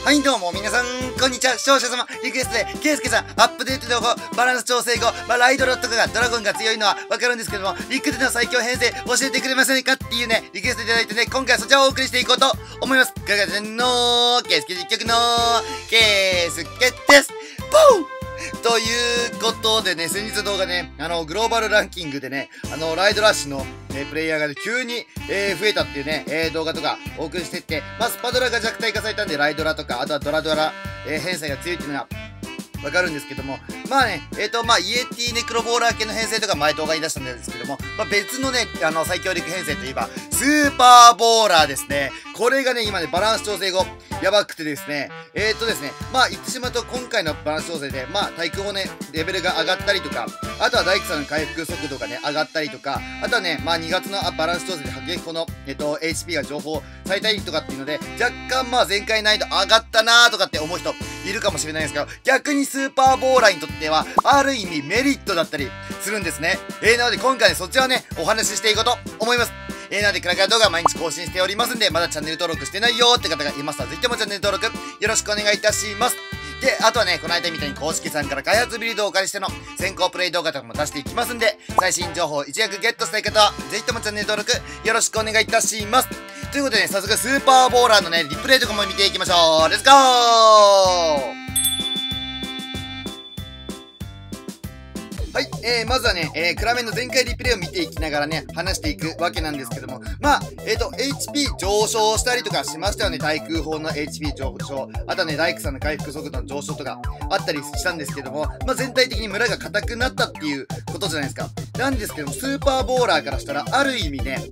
はいどうも皆さん、こんにちは。視聴者様、リクエストで、ケイスケさん、アップデート情報、バランス調整後、ライドロットとかドラゴンが強いのはわかるんですけども、リックでの最強編成教えてくれませんかっていうね、リクエストいただいてね、今回はそちらをお送りしていこうと思います。ガガガのケイスケ実況のケイスケです。ポーということでね、先日動画ね、グローバルランキングでね、ライドラッシュの、プレイヤーが、ね、急に、増えたっていうね、動画とかお送りしてって、スパドラが弱体化されたんで、ライドラとか、あとはドラドラ、編成が強いっていうのが、わかるんですけども、イエティネクロボーラー系の編成とか前動画に出したんですけども、別のね、最強陸編成といえば、スーパーボーラーですね。これがね、今ね、バランス調整後、やばくてですね、言ってしまうと今回のバランス調整で、対空砲ね、レベルが上がったりとか、あとは大工さんの回復速度がね、上がったりとか、あとはね、2月のバランス調整で迫撃砲の、HP が情報されたりとかっていうので、若干前回難易度上がったなーとかって思う人いるかもしれないですけど、逆にスーパーボーラーにとっては、ある意味メリットだったりするんですね。なので今回ね、そちらをね、お話ししていこうと思います。なので、クラクラ動画毎日更新しておりますんで、まだチャンネル登録してないよーって方がいましたら、ぜひともチャンネル登録よろしくお願いいたします。で、あとはね、この間みたいに公式さんから開発ビルドをお借りしての先行プレイ動画とかも出していきますんで、最新情報を一躍ゲットしたい方は、ぜひともチャンネル登録よろしくお願いいたします。ということでね、早速スーパーボーラーのね、リプレイとかも見ていきましょう。レッツゴー！はい、まずはね、暗めの全開リプレイを見ていきながらね、話していくわけなんですけども、HP 上昇したりとかしましたよね。対空砲の HP 上昇。あとはね、大工さんの回復速度の上昇とかあったりしたんですけども、全体的に村が硬くなったっていうことじゃないですか。なんですけども、スーパーボーラーからしたら、ある意味ね、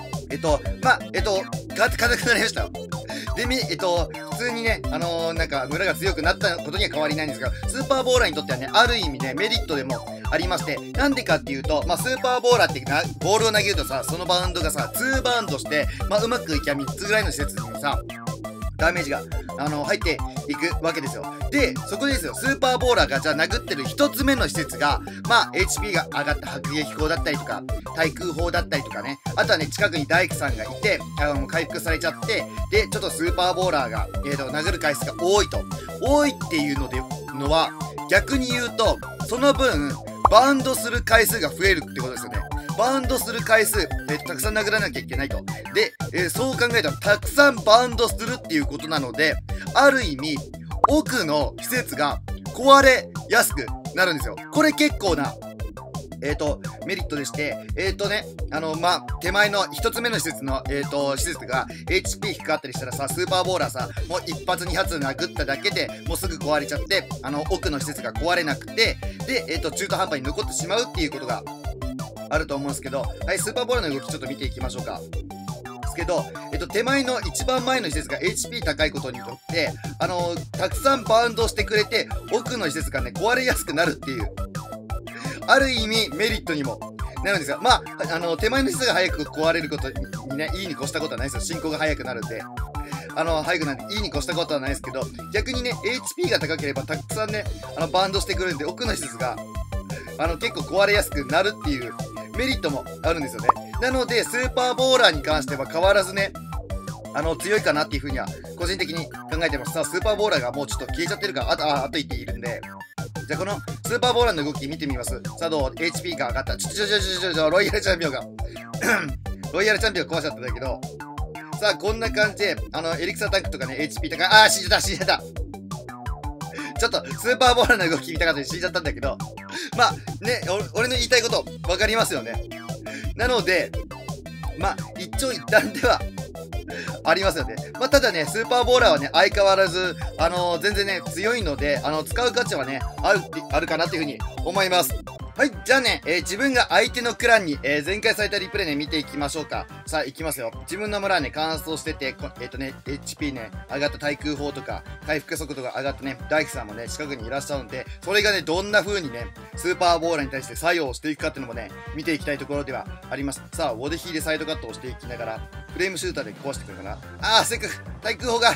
硬くなりましたよ。で、普通にね、村が強くなったことには変わりないんですが、スーパーボーラーにとってはね、ある意味ね、メリットでもありまして、なんでかっていうと、スーパーボーラーってボールを投げるとさ、そのバウンドがさ、2バウンドして、うまくいきゃ3つぐらいの施設にさ、ダメージが、入っていくわけですよ。で、そこですよ。スーパーボーラーが、じゃあ殴ってる一つ目の施設が、HP が上がった迫撃砲だったりとか、対空砲だったりとかね。あとはね、近くに大工さんがいて、回復されちゃって、で、ちょっとスーパーボーラーが、殴る回数が多いと。多いっていうのは、逆に言うと、その分、バウンドする回数が増えるってことですよね。バウンドする回数、たくさん殴らなきゃいけないと。で、そう考えたら、たくさんバウンドするっていうことなので、ある意味、奥の施設が壊れやすくなるんですよ。これ結構な、メリットでして、手前の一つ目の施設の、施設が HP 低かったりしたらさ、スーパーボーラーさ、もう一発二発殴っただけでもうすぐ壊れちゃって、奥の施設が壊れなくて、で、中途半端に残ってしまうっていうことがあると思うんですけど、はい、スーパーボーラーの動きちょっと見ていきましょうか。ですけど、手前の一番前の施設が HP 高いことによって、たくさんバウンドしてくれて、奥の施設がね、壊れやすくなるっていう、ある意味メリットにもなるんですが、手前の施設が早く壊れることにね、いいに越したことはないですよ。進行が早くなるんで。早くなるんで、いいに越したことはないですけど、逆にね、HP が高ければたくさんね、バウンドしてくるんで、奥の施設が、結構壊れやすくなるっていうメリットもあるんですよね。なので、スーパーボーラーに関しては変わらずね、強いかなっていう風には、個人的に考えてます。さあ、スーパーボーラーがもうちょっと消えちゃってるから、あといっているんで、じゃあこのスーパーボーラーの動き見てみます。さあどう ?HP が上がった。ロイヤルチャンピオンがロイヤルチャンピオン壊しちゃったんだけど、さあこんな感じで、エリクサータンクとかね、HP 高い。死んじゃった。ちょっと、スーパーボーラーの動き見たかったで死んじゃったんだけど、俺の言いたいこと分かりますよね。なので、一長一短ではありますよね。ただね、スーパーボーラーはね、相変わらず、全然ね、強いので、使う価値はね、あるかなっていうふうに思います。はい、じゃあね、自分が相手のクランに、全開されたリプレイね、見ていきましょうか。さあ、いきますよ。自分の村はね、乾燥してて、HP ね、上がった対空砲とか、回復速度が上がったね、大工さんもね、近くにいらっしゃるんで、それがね、どんな風にね、スーパーボーラーに対して作用していくかっていうのもね、見ていきたいところではあります。さあ、ウォデヒーでサイドカットをしていきながら、フレームシューターで壊してくるかな。せっかく、対空砲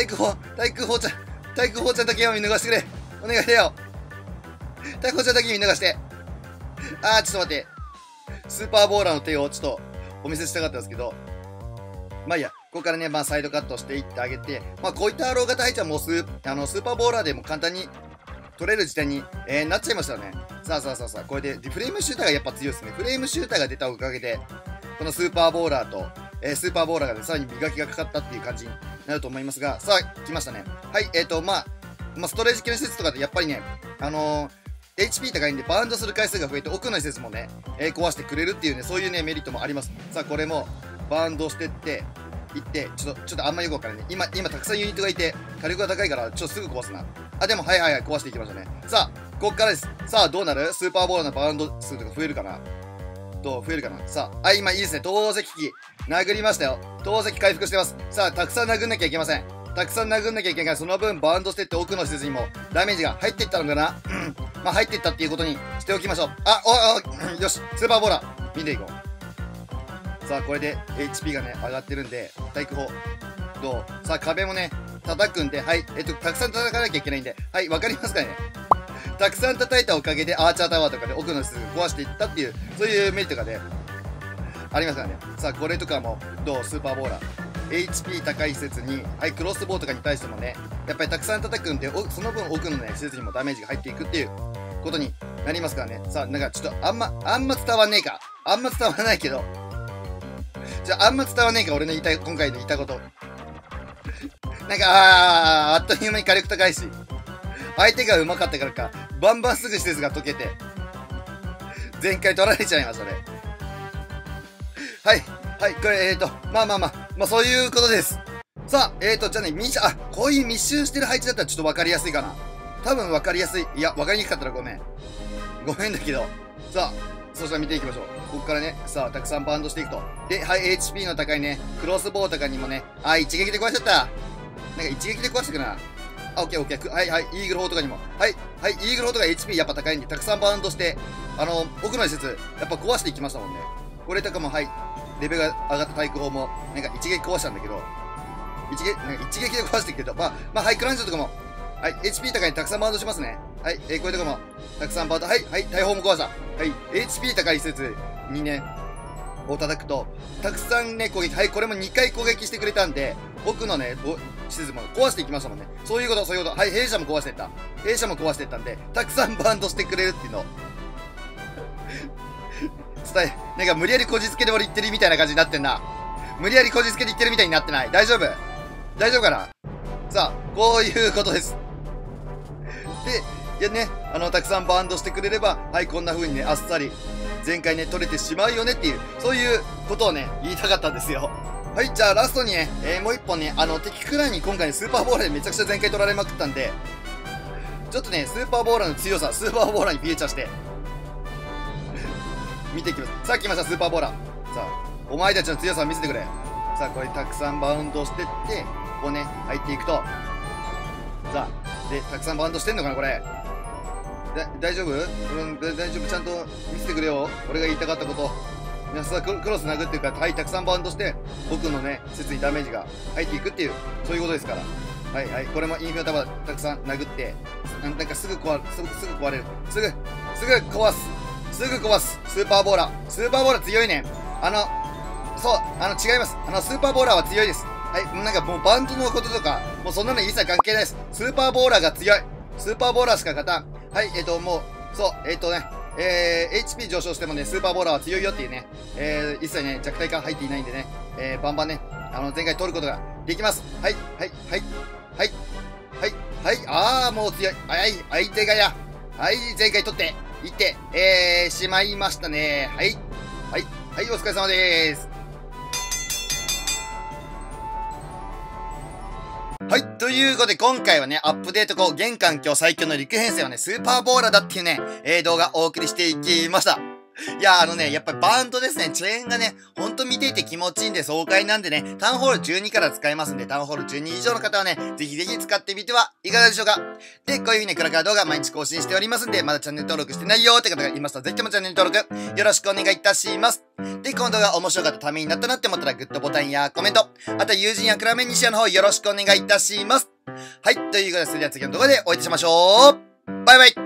ちゃんだけは見逃してくれ。お願いだよ。対空砲ちゃんだけ見逃して。ちょっと待って。スーパーボーラーの手をちょっとお見せしたかったんですけど。いいや。 ここからね、まあ、サイドカットしていってあげて、まあ、こういったロー型配置はもうスーパーボーラーでも簡単に取れる時点に、なっちゃいましたよね。さあ、これで、フレームシューターがやっぱ強いですね。フレームシューターが出たおかげで、このスーパーボーラーと、スーパーボーラーがね、さらに磨きがかかったっていう感じになると思いますが、さあ、来ましたね。はい、まあ、ストレージ系の施設とかでやっぱりね、HP 高いんで、バウンドする回数が増えて、奥の施設もね、壊してくれるっていうね、そういうね、メリットもあります。さあ、これも、バウンドしてって、行って、ちょっとあんまよくわからないね。今たくさんユニットがいて、火力が高いから、ちょっとすぐ壊すな。あ、でも、はい、壊していきましたね。さあ、こっからです。さあ、どうなる？スーパーボールのバウンド数とか増えるかな？増えるかな？さあ、今いいですね。投石機、殴りましたよ。投石回復してます。さあ、たくさん殴んなきゃいけません。たくさん殴んなきゃいけないから、その分バウンドしてって奥の施設にもダメージが入っていったのかな？まあ、入っていったっていうことにしておきましょう。よし、スーパーボーラー、見ていこう。さあ、これで HP がね、上がってるんで、対空砲、どう？さあ、壁もね、叩くんで、はい、たくさん叩かなきゃいけないんで、はい、わかりますかね？たくさん叩いたおかげでアーチャータワーとかで奥の施設壊していったっていう、そういうメリットがね、ありますからね。さあ、これとかも、どう？スーパーボーラー。HP 高い施設に、はい、クロスボウとかに対してもね、やっぱりたくさん叩くんで、その分奥のね、施設にもダメージが入っていくっていうことになりますからね。さあ、なんかちょっとあんま伝わんねえか。あんま伝わらないけど。じゃあ、あんま伝わんねえか、俺の今回の言ったこと。なんか、あっという間に火力高いし、相手が上手かったからか、バンバンすぐ施設が溶けて、全開取られちゃいましたね。はい、これ、まあ、そういうことです。さあ、じゃあね、こういう密集してる配置だったらちょっとわかりやすいかな。多分わかりやすい。いや、わかりにくかったらごめん。ごめんだけど。さあ、そしたら見ていきましょう。ここからね、さあ、たくさんバウンドしていくと。で、はい、HP の高いね、クロスボウとかにもね、一撃で壊しちゃった。なんか一撃で壊してくな。オッケー。はい、イーグル砲とかにも。はい、イーグル砲とか HP やっぱ高いんで、たくさんバウンドして、奥の施設、やっぱ壊していきましたもんね。これとかも、はい、レベルが上がった対空砲も、なんか一撃壊したんだけど、一撃で壊していくけど、まあ、はい、クランジョとかも、はい、HP 高いにたくさんバウンドしますね。はい、これとかも、たくさんバウンド、はい、大砲も壊した。はい、HP 高い施設にね、を叩くと、たくさんね、攻撃、はい、これも2回攻撃してくれたんで、奥のね、施設も壊していきましたもんね。そういうこと。はい、弊社も壊していったんで、たくさんバウンドしてくれるっていうのを、なんか無理やりこじつけで俺言ってるみたいな感じになってんな。無理やりこじつけで言ってるみたいになってない？大丈夫かな？さあ、こういうことです。で、いやね、たくさんバウンドしてくれれば、はい、こんな風にね、あっさり、前回ね、取れてしまうよねっていう、そういうことをね、言いたかったんですよ。はい、じゃあラストにね、もう一本ね、敵クランに今回ね、スーパーボーラーでめちゃくちゃ前回取られまくったんで、ちょっとね、スーパーボーラーの強さ、スーパーボーラーにフィーチャーして、見ていきます。さあ来ました、スーパーボーラー。さあ、お前たちの強さを見せてくれ。さあ、これたくさんバウンドしてって、ここね、入っていくと。さあ、で、たくさんバウンドしてんのかな、これ。大丈夫？大丈夫、ちゃんと見せてくれよ。俺が言いたかったこと。皆さん、クロス殴ってるから、はい、たくさんバウンドして、僕のね、施設にダメージが入っていくっていう、そういうことですから。はい、これもインフィタバたくさん殴って、なんかすぐ壊れる。すぐ壊す。スーパーボーラー強いね。違います。スーパーボーラーは強いです。はい、なんかもうバンドのこととか、もうそんなの一切関係ないです。スーパーボーラーが強い。スーパーボーラーしか勝たん。はい、もう、そう、HP 上昇してもね、スーパーボーラーは強いよっていうね、一切ね、弱体化入っていないんでね、バンバンね、前回取ることができます。はい、もう強い。はい、相手がはい、前回取って、いって、しまいましたね。はい、お疲れ様でーす。はい。ということで、今回はね、アップデート後、現環境最強の陸編成はね、スーパーボーラーだっていうね、動画をお送りしていきました。いや、やっぱりバウンドですね。チェーンがね、ほんと見ていて気持ちいいんで爽快なんでね、タウンホール12から使えますんで、タウンホール12以上の方はね、ぜひぜひ使ってみてはいかがでしょうか。で、こういう風にクラカー動画毎日更新しておりますんで、まだチャンネル登録してないよって方がいますと、ぜひともチャンネル登録、よろしくお願いいたします。で、この動画面白かったためになったなって思ったら、グッドボタンやコメント、あとは友人やクラメンにシェアの方よろしくお願いいたします。はい、ということで、それでは次の動画でお会いしましょう。バイバイ。